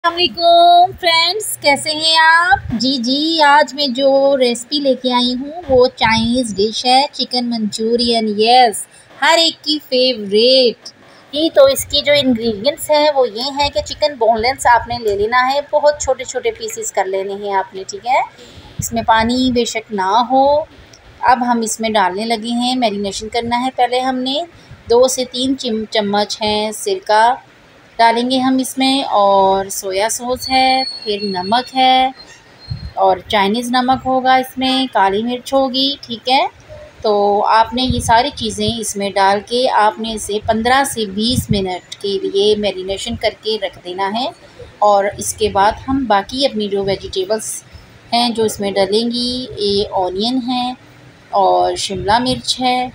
अस्सलामुअलैकुम फ्रेंड्स, कैसे हैं आप? जी आज मैं जो रेसिपी लेके आई हूँ वो चाइनीज़ डिश है, चिकन मंचूरियन। यस, हर एक की फेवरेट। ये तो इसकी जो इंग्रेडिएंट्स हैं वो ये है कि चिकन बोनलेस आपने ले लेना है, बहुत छोटे छोटे पीसेस कर लेने हैं आपने, ठीक है। इसमें पानी बेशक ना हो। अब हम इसमें डालने लगे हैं, मैरिनेशन करना है। पहले हमने 2 से 3 चम्मच हैं सिरका डालेंगे हम इसमें, और सोया सॉस है, फिर नमक है और चाइनीज़ नमक होगा, इसमें काली मिर्च होगी, ठीक है। तो आपने ये सारी चीज़ें इसमें डाल के आपने इसे 15 से 20 मिनट के लिए मैरिनेशन करके रख देना है। और इसके बाद हम बाकी अपनी जो वेजिटेबल्स हैं जो इसमें डलेंगी, ये ऑनियन है और शिमला मिर्च है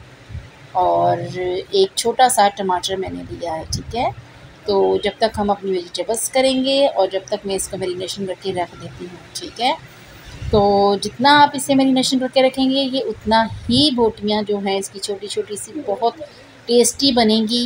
और एक छोटा सा टमाटर मैंने लिया है, ठीक है। तो जब तक हम अपनी वेजिटेबल्स करेंगे और जब तक मैं इसको मैरिनेशन करके रख देती हूँ, ठीक है। तो जितना आप इसे मैरिनेशन करके रखेंगे ये उतना ही बोटियाँ जो हैं इसकी छोटी छोटी सी बहुत टेस्टी बनेंगी।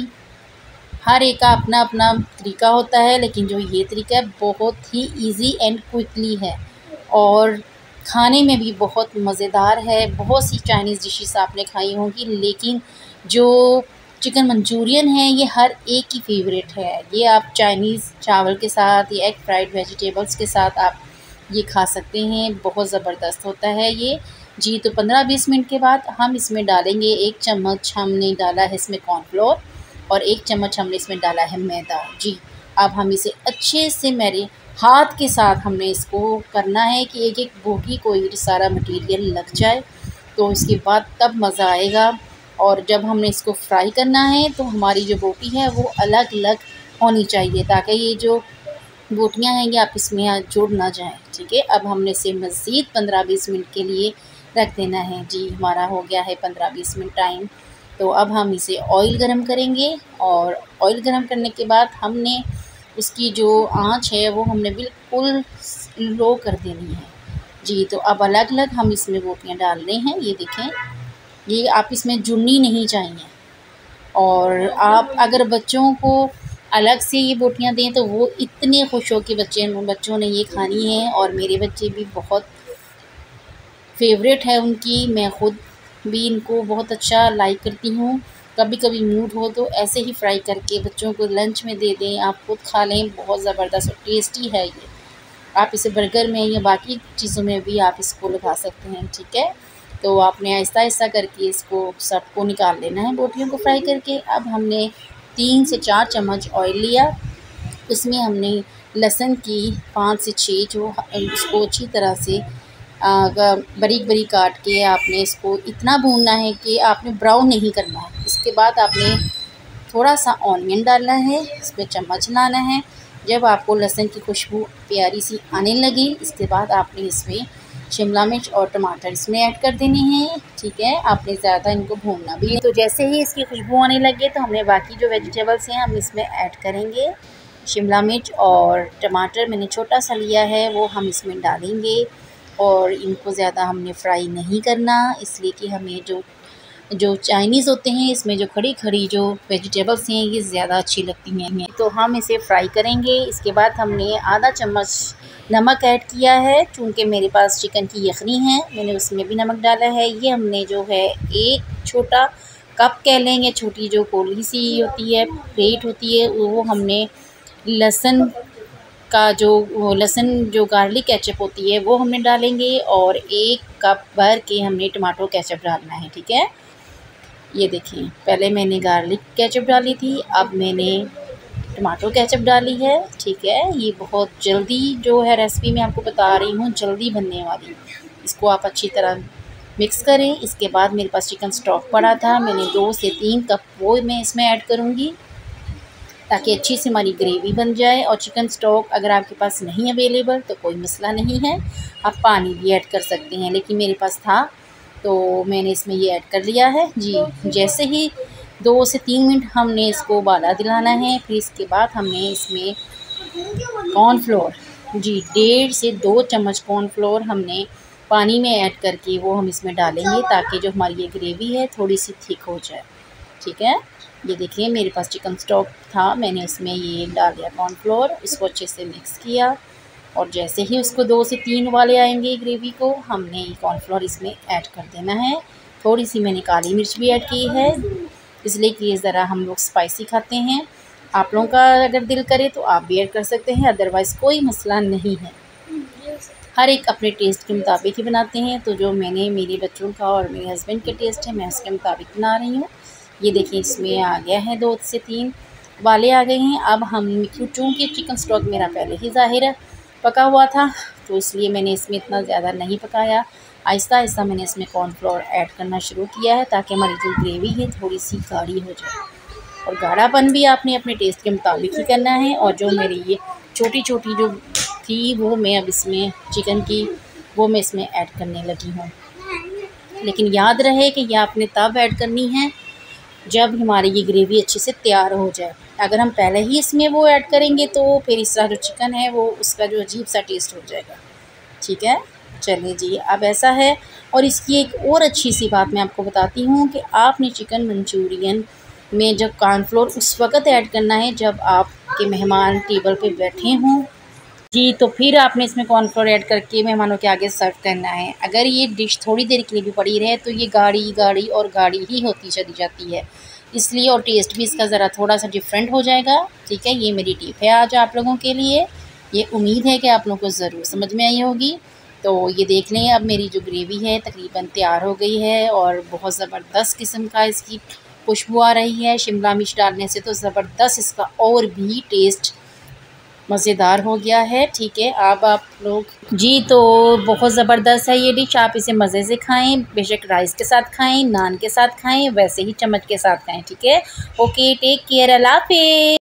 हर एक का अपना अपना तरीका होता है, लेकिन जो ये तरीका है बहुत ही इजी एंड क्विकली है और खाने में भी बहुत मज़ेदार है। बहुत सी चाइनीज़ डिशेस आपने खाई होंगी, लेकिन जो चिकन मंचूरियन है ये हर एक की फेवरेट है। ये आप चाइनीज़ चावल के साथ या एग फ्राइड वेजिटेबल्स के साथ आप ये खा सकते हैं, बहुत ज़बरदस्त होता है ये। जी तो 15-20 मिनट के बाद हम इसमें डालेंगे 1 चम्मच हमने डाला है इसमें कॉर्नफ्लोर और 1 चम्मच हमने इसमें डाला है मैदा। जी अब हम इसे अच्छे से मेरे हाथ के साथ हमने इसको करना है कि एक एक बोटी को ये सारा मटेरियल लग जाए, तो इसके बाद तब मज़ा आएगा। और जब हमने इसको फ्राई करना है तो हमारी जो बोटी है वो अलग अलग होनी चाहिए, ताकि ये जो बोटियाँ हैं ये आपस में जुड़ ना जाएं, ठीक है। अब हमने इसे मज़ीद 15-20 मिनट के लिए रख देना है। जी हमारा हो गया है 15-20 मिनट टाइम। तो अब हम इसे ऑयल गरम करेंगे और ऑयल गरम करने के बाद हमने उसकी जो आँच है वो हमने बिल्कुल लो कर देनी है। जी तो अब अलग अलग हम इसमें बोटियाँ डाल रहे हैं, ये देखें, ये आप इसमें जुड़नी नहीं चाहिए। और आप अगर बच्चों को अलग से ये बोटियाँ दें तो वो इतने खुश हो के बच्चों ने ये खानी है, और मेरे बच्चे भी बहुत फेवरेट है उनकी। मैं ख़ुद भी इनको बहुत अच्छा लाइक करती हूँ। कभी कभी मूड हो तो ऐसे ही फ्राई करके बच्चों को लंच में दे दें, आप खुद खा लें, बहुत ज़बरदस्त और टेस्टी है ये। आप इसे बर्गर में या बाकी चीज़ों में भी आप इसको लगा सकते हैं, ठीक है। तो आपने आहिस्ता आहिस्ता करके इसको सबको निकाल लेना है बोटियों को फ्राई करके। अब हमने 3 से 4 चम्मच ऑयल लिया, उसमें हमने लहसुन की 5 से 6 जो इसको अच्छी तरह से बारीक बारीक काट के आपने इसको इतना भूनना है कि आपने ब्राउन नहीं करना है। इसके बाद आपने थोड़ा सा ऑनियन डालना है, इस पर चम्मच लाना है। जब आपको लहसुन की खुशबू प्यारी सी आने लगी, इसके बाद आपने इसमें शिमला मिर्च और टमाटर इसमें ऐड कर देने हैं, ठीक है। आपने ज़्यादा इनको भूनना भी है। तो जैसे ही इसकी खुशबू आने लगे तो हमने बाकी जो वेजिटेबल्स हैं हम इसमें ऐड करेंगे। शिमला मिर्च और टमाटर मैंने छोटा सा लिया है वो हम इसमें डालेंगे, और इनको ज़्यादा हमने फ्राई नहीं करना, इसलिए कि हमें जो चाइनीज़ होते हैं इसमें जो खड़ी खड़ी जो वेजिटेबल्स हैं ये ज़्यादा अच्छी लगती हैं। तो हम इसे फ्राई करेंगे। इसके बाद हमने आधा चम्मच नमक ऐड किया है, चूँकि मेरे पास चिकन की यखनी है मैंने उसमें भी नमक डाला है। ये हमने जो है एक छोटा कप कह लें या छोटी जो कोली सी होती है, प्लेट होती है, वो हमने लहसुन का जो गार्लिक केचप होती है वो हमने डालेंगे, और 1 कप भर के हमने टमाटो केचप डालना है, ठीक है। ये देखिए, पहले मैंने गार्लिक केचप डाली थी, अब मैंने टमाटो केचप डाली है, ठीक है। ये बहुत जल्दी जो है रेसिपी मैं आपको बता रही हूँ, जल्दी बनने वाली। इसको आप अच्छी तरह मिक्स करें। इसके बाद मेरे पास चिकन स्टॉक पड़ा था, मैंने 2 से 3 कप वो मैं इसमें ऐड करूँगी, ताकि अच्छी सी हमारी ग्रेवी बन जाए। और चिकन स्टॉक अगर आपके पास नहीं अवेलेबल तो कोई मसला नहीं है, आप पानी भी ऐड कर सकते हैं, लेकिन मेरे पास था तो मैंने इसमें ये ऐड कर लिया है। जी जैसे ही 2 से 3 मिनट हमने इसको उबाला दिलाना है, फिर इसके बाद हमने इसमें कॉर्नफ्लोर, जी 1.5 से 2 चम्मच कॉर्नफ्लोर हमने पानी में ऐड करके वो हम इसमें डालेंगे, ताकि जो हमारी ये ग्रेवी है थोड़ी सी थिक हो जाए, ठीक है। ये देखिए मेरे पास चिकन स्टॉक था, मैंने उसमें ये डाल दिया कॉर्नफ्लोर, इसको अच्छे से मिक्स किया और जैसे ही उसको 2 से 3 उबाले आएंगे ग्रेवी को, हमने कॉर्नफ्लोर इसमें ऐड कर देना है। थोड़ी सी मैंने काली मिर्च भी ऐड की है, इसलिए कि ज़रा हम लोग स्पाइसी खाते हैं। आप लोगों का अगर दिल करे तो आप भी ऐड कर सकते हैं, अदरवाइज़ कोई मसला नहीं है। हर एक अपने टेस्ट के मुताबिक ही बनाते हैं, तो जो मैंने मेरे बच्चों का और मेरे हस्बैंड के टेस्ट है मैं उसके मुताबिक बना रही हूँ। ये देखिए इसमें आ गया है 2 से 3 उबाले आ गए हैं। अब हम चूँकि चिकन स्टॉक मेरा पहले ही ज़ाहिर है पका हुआ था, तो इसलिए मैंने इसमें इतना ज़्यादा नहीं पकाया। आहिस्ता आहिस्ता मैंने इसमें कॉर्नफ्लोर ऐड करना शुरू किया है ताकि हमारी जो ग्रेवी है थोड़ी सी गाढ़ी हो जाए। और गाढ़ापन भी आपने अपने टेस्ट के मुताबिक ही करना है। और जो मेरी ये छोटी छोटी जो थी वो मैं अब इसमें चिकन की वो मैं इसमें ऐड करने लगी हूँ। लेकिन याद रहे कि यह आपने तब ऐड करनी है जब हमारी ये ग्रेवी अच्छे से तैयार हो जाए। अगर हम पहले ही इसमें वो ऐड करेंगे तो फिर इसका जो चिकन है वो उसका जो अजीब सा टेस्ट हो जाएगा। ठीक है, चलिए जी अब ऐसा है। और इसकी एक और अच्छी सी बात मैं आपको बताती हूँ कि आपने चिकन मंचूरियन में जब कॉर्नफ्लोर उस वक़्त ऐड करना है जब आपके मेहमान टेबल पे बैठे हों जी, तो फिर आपने इसमें कॉर्नफ्लोर ऐड करके मेहमानों के आगे सर्व करना है। अगर ये डिश थोड़ी देर के लिए भी पड़ी रहे तो ये गाढ़ी गाढ़ी और गाढ़ी ही होती चली जाती है, इसलिए और टेस्ट भी इसका ज़रा थोड़ा सा डिफरेंट हो जाएगा। ठीक है, ये मेरी टिप है आज आप लोगों के लिए। ये उम्मीद है कि आप लोगों को ज़रूर समझ में आई होगी। तो ये देख लें, अब मेरी जो ग्रेवी है तकरीबन तैयार हो गई है और बहुत ज़बरदस्त किस्म का इसकी खुशबू आ रही है। शिमला मिर्च डालने से तो ज़बरदस्त इसका और भी टेस्ट मज़ेदार हो गया है। ठीक है, अब आप लोग जी तो बहुत ज़बरदस्त है ये डिश, आप इसे मज़े से खाएं, बेशक राइस के साथ खाएं, नान के साथ खाएं, वैसे ही चम्मच के साथ खाएं। ठीक है, ओके, टेक केयर, अल्लाह हाफ़िज़।